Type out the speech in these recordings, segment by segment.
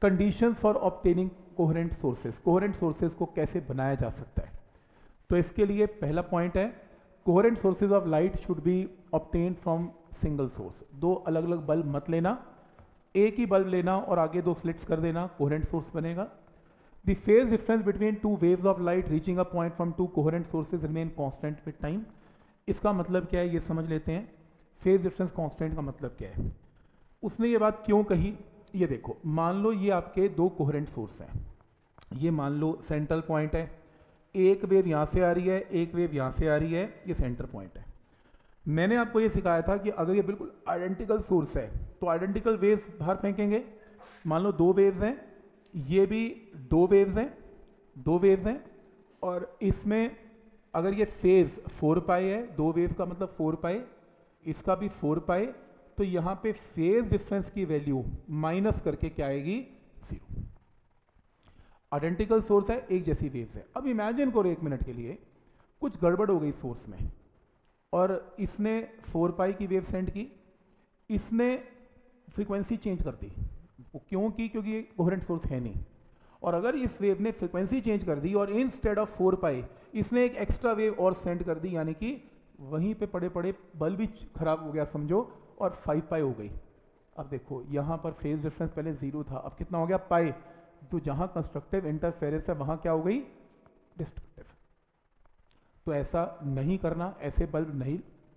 Conditions for obtaining coherent sources, coherent sources को कैसे बनाया जा सकता है। तो इसके लिए पहला पॉइंट है, coherent sources of light should be obtain from single source. दो अलग अलग बल्ब मत लेना, एक ही बल्ब लेना और आगे दो स्लिट्स कर देना, कोहेरेंट सोर्स बनेगा। The phase difference between two waves of light reaching a point from two coherent sources remain constant with time. इसका मतलब क्या है ये समझ लेते हैं। फेज डिफरेंस कांस्टेंट का मतलब क्या है, उसने ये बात क्यों कही, ये देखो। मान लो ये आपके दो कोहेरेंट सोर्स हैं, ये मान लो सेंट्रल पॉइंट है, एक वेव यहाँ से आ रही है, एक वेव यहाँ से आ रही है, ये सेंटर पॉइंट है। मैंने आपको ये सिखाया था कि अगर ये बिल्कुल आइडेंटिकल सोर्स है तो आइडेंटिकल वेव्स बाहर फेंकेंगे। मान लो दो वेव्स हैं, ये भी दो वेव्स हैं, और इसमें अगर ये फेज 4 पाई है, दो वेव्स का मतलब 4 पाई, इसका भी 4 पाई, तो यहाँ पे फेज डिफरेंस की वैल्यू माइनस करके क्या आएगी, 0। आइडेंटिकल सोर्स है, एक जैसी वेव्स है। अब इमेजिन करो एक मिनट के लिए कुछ गड़बड़ हो गई सोर्स में, और इसने 4 पाई की वेव सेंड की, इसने फ्रीक्वेंसी चेंज कर दी। क्यों की, क्योंकि ये कोहेरेंट सोर्स है नहीं। और अगर इस वेव ने फ्रीक्वेंसी चेंज कर दी और इंस्टेड ऑफ 4 पाई इसने एक एक्स्ट्रा वेव और सेंड कर दी, यानी कि वहीं पे पड़े पड़े बल्ब भी खराब हो गया समझो, और 5 पाई हो गई। अब देखो यहाँ पर फेज डिफरेंस पहले 0 था, अब कितना हो गया, पाई। तो जहाँ कंस्ट्रक्टिव इंटरफेरेंस है वहाँ क्या हो गई, डिस्ट्रक्टिव। तो ऐसा नहीं करना, ऐसे बल्ब नहीं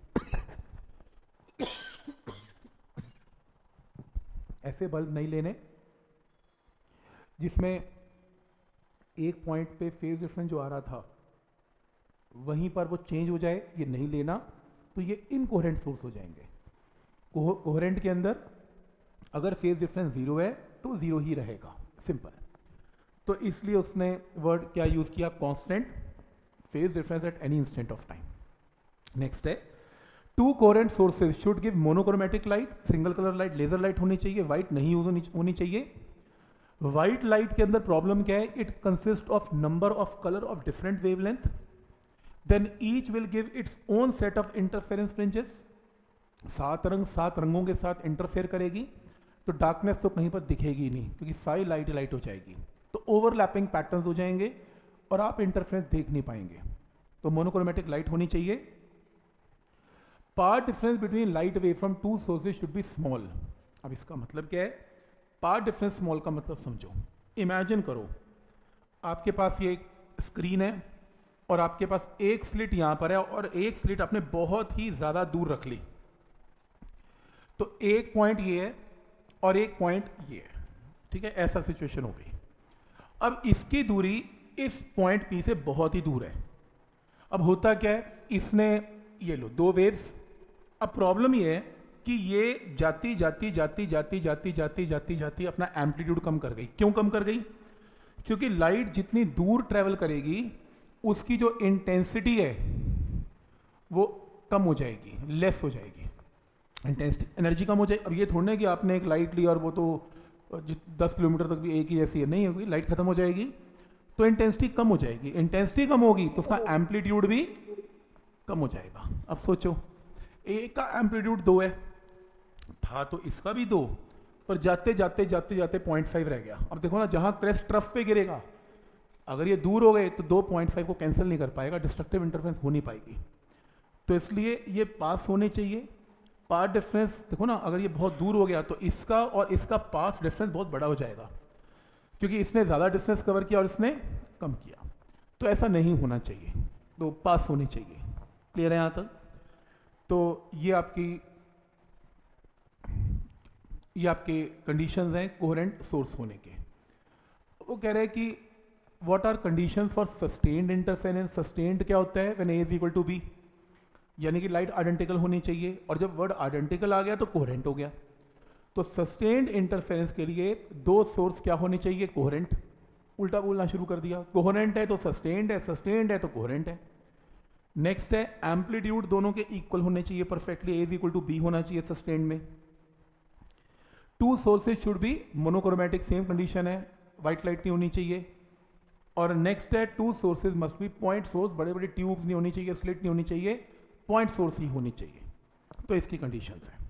ऐसे बल्ब नहीं लेने जिसमें एक पॉइंट पे फेज डिफरेंस जो आ रहा था वहीं पर वो चेंज हो जाए, ये नहीं लेना। तो ये इनकोहेरेंट सोर्स हो जाएंगे। कोहेरेंट के अंदर अगर फेज डिफरेंस 0 है तो 0 ही रहेगा, सिंपल। तो इसलिए उसने वर्ड क्या यूज किया, constant phase difference at any instant of time. Next है, two coherent sources should give monochromatic light, single colour light, laser light होनी चाहिए, व्हाइट नहीं होनी चाहिए। व्हाइट लाइट के अंदर प्रॉब्लम क्या है, it consist of number of colour of different wavelength, then each will give its own set of interference fringes. 7 रंग 7 रंगों के साथ इंटरफेयर करेगी, तो डार्कनेस तो कहीं पर दिखेगी नहीं, क्योंकि सारी लाइट हो जाएगी। तो ओवरलैपिंग पैटर्न्स हो जाएंगे और आप इंटरफेरेंस देख नहीं पाएंगे। तो मोनोक्रोमेटिक लाइट होनी चाहिए। Path difference between light wave from two sources should be small. अब इसका मतलब क्या है, पार्ट डिफरेंस स्मॉल का मतलब समझो। इमेजिन करो आपके पास ये एक स्क्रीन है और आपके पास एक स्लिट यहां पर है और एक स्लिट आपने बहुत ही ज्यादा दूर रख ली। तो एक पॉइंट ये है और एक पॉइंट ये है, ठीक है, ऐसा सिचुएशन हो गई। अब इसकी दूरी इस पॉइंट पी से बहुत ही दूर है। अब होता क्या है, इसने ये लो दो वेव्स। अब प्रॉब्लम ये है कि ये जाती जाती अपना एम्पलीट्यूड कम कर गई। क्यों कम कर गई, क्योंकि लाइट जितनी दूर ट्रेवल करेगी उसकी जो इंटेंसिटी है वो कम हो जाएगी, लेस हो जाएगी, इंटेंसिटी एनर्जी कम हो जाएगी। अब ये थोड़ा ना कि आपने एक लाइट ली और वो तो 10 किलोमीटर तक भी एक ही जैसी है, नहीं होगी, लाइट खत्म हो जाएगी, तो इंटेंसिटी कम हो जाएगी। इंटेंसिटी कम होगी तो उसका एम्पलीट्यूड भी कम हो जाएगा। अब सोचो, एक का एम्पलीट्यूड 2 है, था तो इसका भी 2, पर जाते जाते 0.5 रह गया। अब देखो ना, जहां क्रेस्ट ट्रफ पे गिरेगा, अगर ये दूर हो गए तो 2.5 को कैंसिल नहीं कर पाएगा, डिस्ट्रक्टिव इंटरफेरेंस हो नहीं पाएगी। तो इसलिए ये पास होने चाहिए। पाथ डिफरेंस देखो ना, अगर ये बहुत दूर हो गया तो इसका और इसका पाथ डिफरेंस बहुत बड़ा हो जाएगा, क्योंकि इसने ज़्यादा डिस्टेंस कवर किया और इसने कम किया। तो ऐसा नहीं होना चाहिए, तो पास होनी चाहिए। क्लियर है यहाँ तक? तो ये आपके कंडीशंस हैं कोहेरेंट सोर्स होने के। वो कह रहे हैं कि what are conditions for sustained interference. Sustained क्या होता है, when A is equal to B, यानी कि लाइट आइडेंटिकल होनी चाहिए, और जब वर्ड आइडेंटिकल आ गया तो कोहेरेंट हो गया। तो सस्टेन्ड इंटरफेरेंस के लिए दो सोर्स क्या होने चाहिए, कोहेरेंट। उल्टा बोलना शुरू कर दिया, कोहेरेंट है तो सस्टेन्ड है, सस्टेन्ड है तो कोहेरेंट है। नेक्स्ट है एम्पलीट्यूड दोनों के इक्वल होने चाहिए perfectly, A is equal to B होना चाहिए सस्टेन्ड में। Two sources should be monochromatic, same condition है, व्हाइट लाइट नहीं होनी चाहिए। और नेक्स्ट है two sources must be point source, बड़े बड़े ट्यूब्स नहीं होनी चाहिए, स्लिट नहीं होनी चाहिए, पॉइंट सोर्स ही होनी चाहिए। तो इसकी कंडीशंस है।